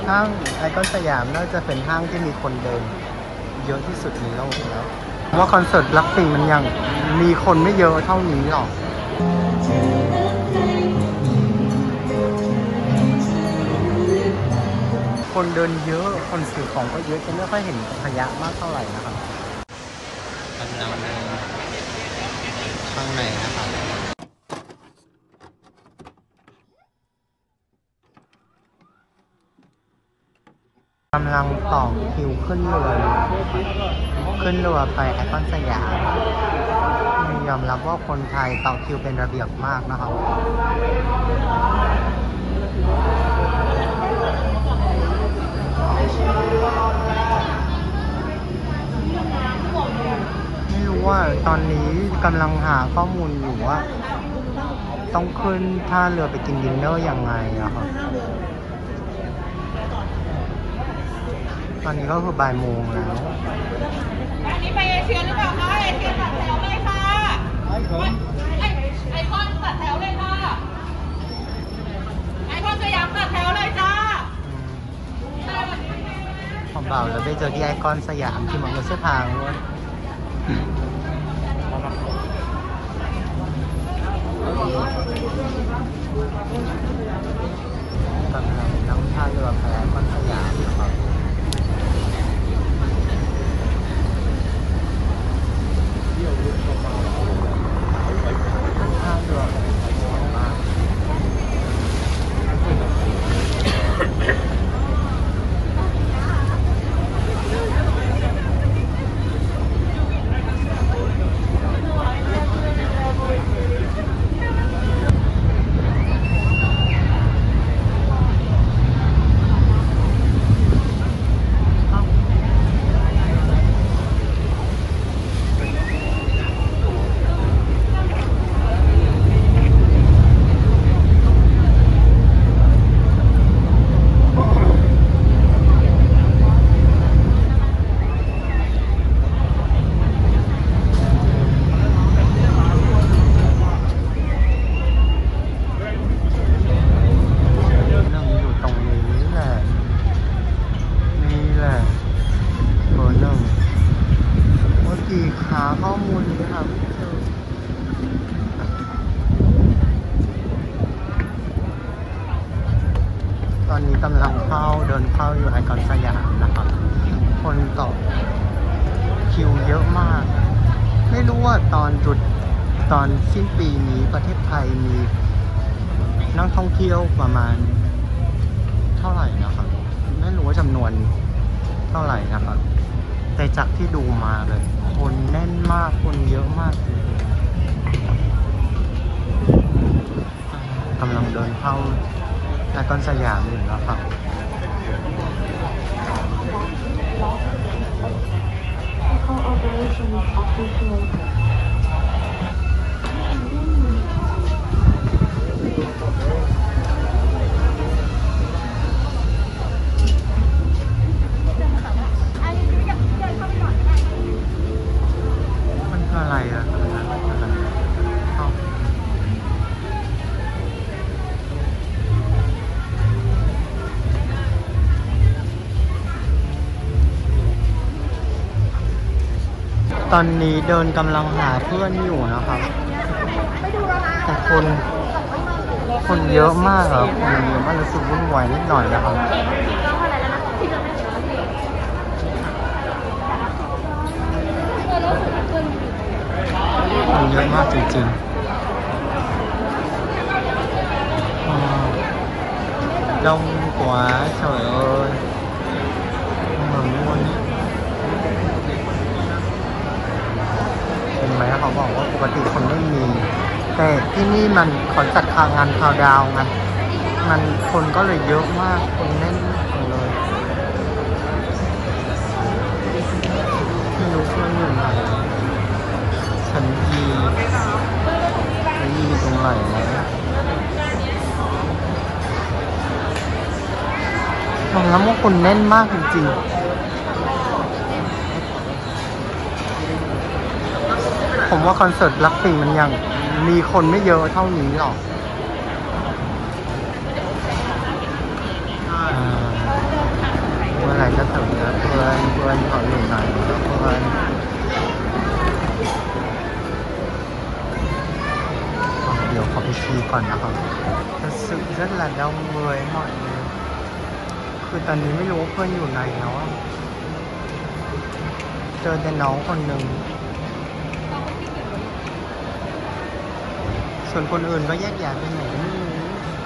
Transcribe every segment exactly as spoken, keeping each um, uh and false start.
ห้างไอคอนสยามน่าจะเป็นห้างที่มีคนเดินเยอะที่สุดในโลกแล้วว่าคอนเสิร์ต Blackpink มันยังมีคนไม่เยอะเท่านี้หรอกคนเดินเยอะคนซื้อของก็เยอะจะไม่ค่อยเห็นขยะมากเท่าไหร่นะครับกำลังข้างในนะครับกำลังต่อคิวขึ้นเรือขึ้นเรือไปไอคอนสยามยอมรับว่าคนไทยต่อคิวเป็นระเบียบมากนะครับไม่รู้ว่าตอนนี้กำลังหาข้อมูลอยู่ว่าต้องขึ้นท่าเรือไปกินดินเนอร์ยังไงนะครับตอนนี้ก็คือบ่ายโมงแล้วอันนี้ไปเอเชียหรือเปล่าคะเอเชียตัดแถวเลยค่ะไอคอนไอคอนตัดแถวเลยค่ะไอคอนสยามตัดแถวเลยจ้าผมเบาแล้วไปเจอที่ไอคอนสยามที่มันก็เส้นทางด้วยกำลังนั่งท่าเรือไปไอคอนสยามนะครับท่าเรือมากหาข้อมูลนี้ครับตอนนี้กำลังเข้าเดินเข้าอยู่ไอคอนสยามนะครับคนต่อคิวเยอะมากไม่รู้ว่าตอนจุดตอนสิ้นปีนี้ประเทศไทยมีนักท่องเที่ยวประมาณเท่าไหร่นะครับไม่รู้ว่าจำนวนเท่าไหร่นะครับแต่จากที่ดูมาเลยคนแน่นมากคนเยอะมากกำลังเดินเข้าไอคอนสยามอยู่แล้วครับอะไรอะตอนนี้เดินกำลังหาเพื่อนอยู่นะครับแต่คนคนเยอะมากครับคนเยอะมากรู้สึกวุ่นวายนิดหน่อยนะครับคนเยอะมากจริงๆđông quá trời ơi mà luônเห็นไหมเขาบอกว่าปกติคนไม่มีแต่ที่นี่มันขอจัดงานคาวดาวไงมันคนก็เลยเยอะมากคนแน่นเลยไม่รู้เพื่อนอยู่ไหนฉันยียีตรงไหนนะมองแล้วว่าคนแน่นมากจริงๆผมว่าคอนเสิร์ตBlackpinkมันยังมีคนไม่เยอะเท่านี้หรอก thật sự rất là đông người mọi người คือตอนนี้ไม่รู้ว่าเพื่อนอยู่ไหนแล้วอะเจอแต่น้องคนหนึ่งส่วนคนอื่นก็แยกย้ายไปไหนก็ไม่รู้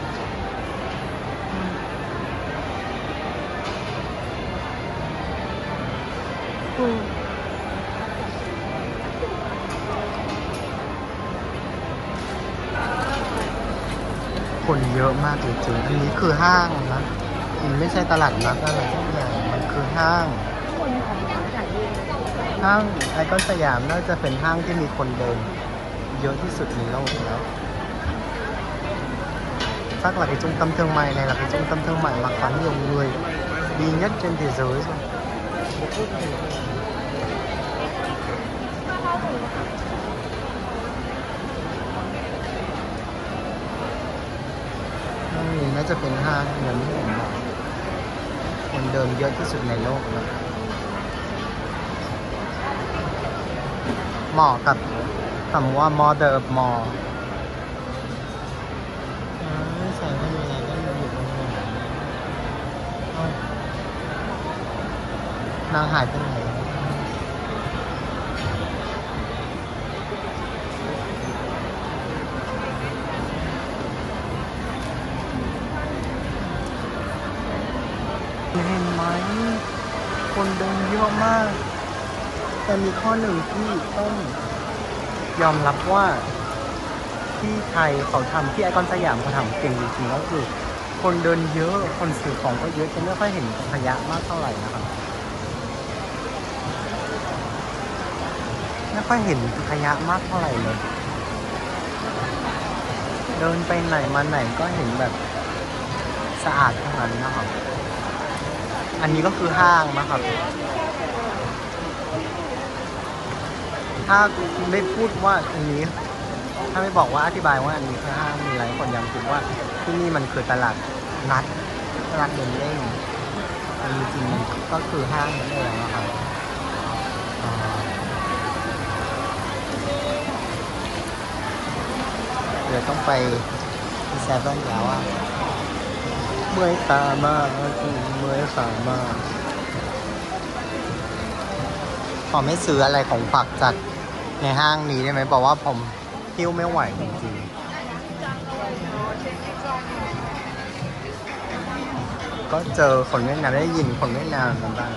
อืมคนเยอะมากจริงๆอันนี้คือห้างนะมันไม่ใช่ตลาดนัดอะไรทุกอย่างมันคือห้างห้างไอคอนสยามน่าจะเป็นห้างที่มีคนเดินเยอะที่สุดในโลกแล้วchắc là cái trung tâm thương mại này là cái trung tâm thương mại mà có nhiều người đi nhất trên thế giới rồi. Đây nóจะเป็นห้างเหมือนที่ผมบอกคนเดินเยอะที่สุดในโลกแล้วเหมาะกับคำว่า Mother of Mall ใส่ไม่มีอะไรก็อยู่ตรงนี้นางหายไปไหนเห็นไหมคนเดินเยอะมากแต่มีข้อหนึ่งที่ต้องยอมรับว่าที่ไทยเขาทำที่ไอคอนสยามเขาทำเก่งจริงๆก็คือคนเดินเยอะคนซื้อของก็เยอะจะไม่ค่อยเห็นขยะมากเท่าไหร่นะครับไม่ค่อยเห็นขยะมากเท่าไหร่เลยเดินไปไหนมาไหนก็เห็นแบบสะอาดทั้งนั้นนะครับอันนี้ก็คือห้างนะครับถ้าไม่พูดว่าอันนี้ถ้าไม่บอกว่าอธิบายว่าอันนี้คือห้างมีหลายคนยังคิดว่าที่นี่มันคือตลาดนัดตลาดเดินเล่นอันจริงๆก็คือห้างนั่นเองนะครับเดี๋ยวต้องไปเซเว่นแล้วอ่ะเมื่อยตามากเมื่อยขามากขอไม่ซื้ออะไรของฝากจัดในห้างนี้ได้ไหมบอกว่าผมหิ้วไม่ไหวจริงๆก็เจอคนเวียดนามได้ยินคนเวียดนามกันบ้าง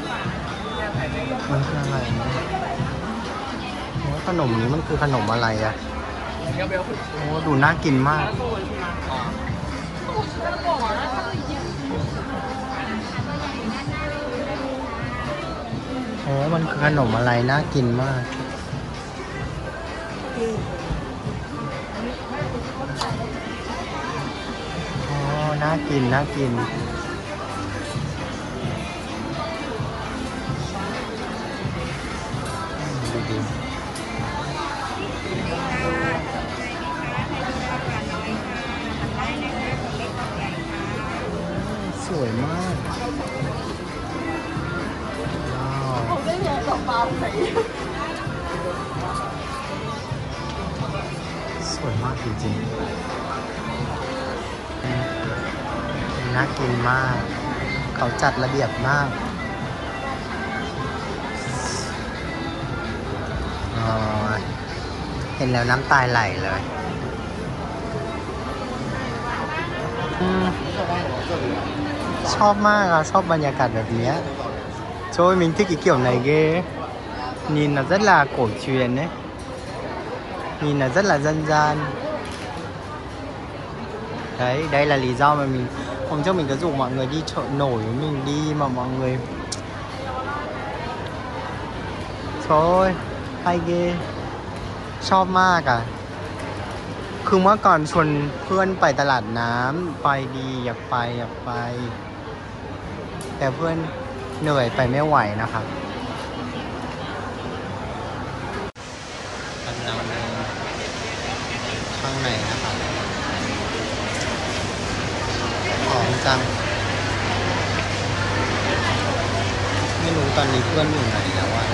มันคืออะไรว่าขนมนี้มันคือขนมอะไรอะโอ้ดูน่ากินมากโอ้มันคือขนมอะไรน่ากินมากอ๋อน่ากินน่ากินดูดิสวยมากสวยมากจริงๆน่ากินมากเขาจัดระเบียบมากเห็นแล้วน้ำตาไหลเลยชอบมากอะชอบบรรยากาศแบบนี้Trời mình thích cái kiểu này ghê. Nhìn nó rất là cổ truyền đấy. Nhìn nó rất là dân gian. Đấy, đây là lý do mà mình hôm trước mình có rủ mọi người đi chợ nổi với mình đi mà mọi người Trời ơi, hay ghê. ชอบมากอ่ะคือเมื่อก่อนชวนเพื่อนไปตลาดน้ำไปดีอยากไปอยากไปแต่เพื่อนเหนื่อยไปไม่ไหวนะครับกำลังข้างในนะครับของจังไม่รู้ตอนนี้เพื่อนอยู่ไหนแล้วอ่ะ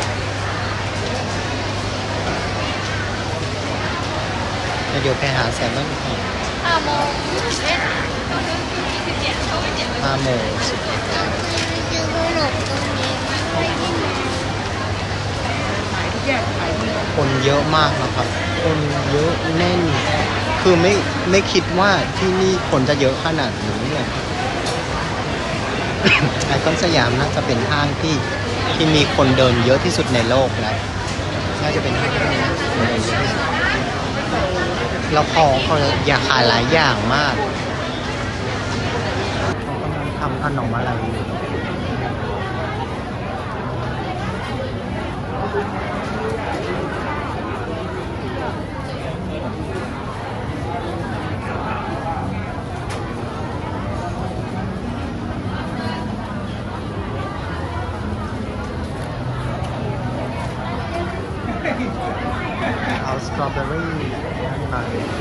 เดี๋ยวไปหาแซมเบิ้ลก่อนห้าโมงเอ๊ะสิบเจ็ดเขาไม่เจ็ดเลยห้าโมงซื้อขนมตรงนี้ไม่ได้ไหมขายทุกอย่างขายดีคนเยอะมากนะครับ คนเยอะแน่น คือไม่ไม่คิดว่าที่นี่คนจะเยอะขนาดนี้เลย ไอคอนสยามน่าจะเป็นห้างที่ที่มีคนเดินเยอะที่สุดในโลกแล้วน่าจะเป็นห้างที่มีคนเดินเยอะที่สุดแล้วของเขาอยากขายหลายอย่างมากเขากำลังทำขนมอะไรอยู่ เอาสตรอเบอรี่นั่นมา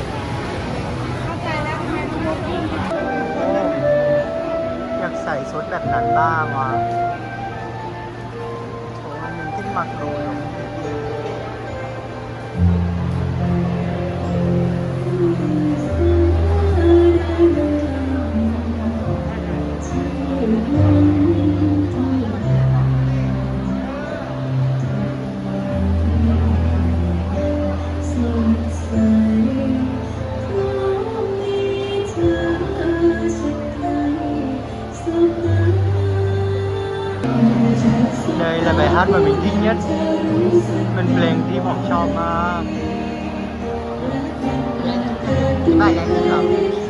อยากใส่ชุดแบบนั้นบ้างว่ะโอ้มันมีขึ้นมาโกรยĐây là bài hát mà mình thích nhất. Mình เพลงที่ผมชอบมาก bài này thích lắm.